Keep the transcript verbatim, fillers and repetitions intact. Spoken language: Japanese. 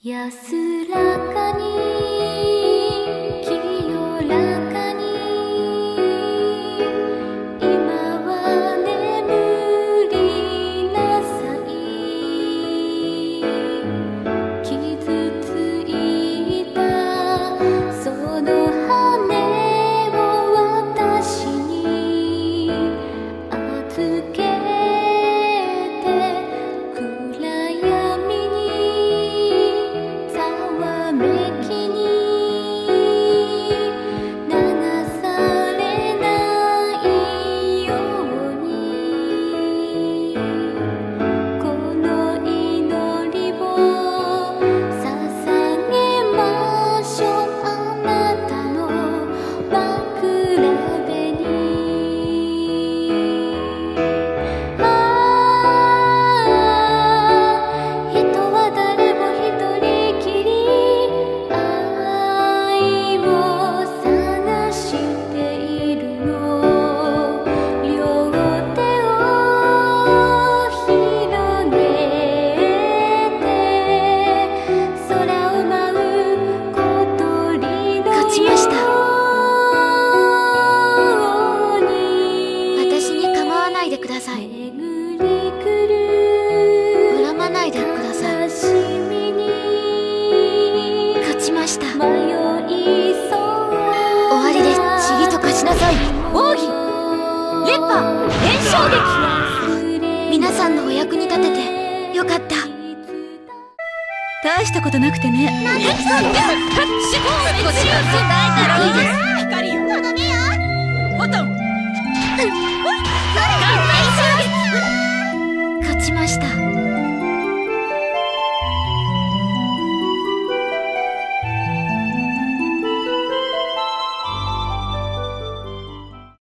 安らかに清らかに今は眠りなさい。傷ついたその羽を私に預けて暗闇にざわめきに流されないようにこの祈りを捧げましょう。あなたの枕辺にああ人は誰も一人きり愛を探しているの。両手を広げて空を舞う小鳥の勝ちました。 ように私に構わないでください。 巡り来る恨まないでください。 悲しみに勝ちました。 迷いそう終わりです。 ちぎと貸しなさい。奥義烈波炎衝撃。 皆さんのお役に立ててよかった。 大したことなくてね。 いいです。 光よ。とどめよ。ボタン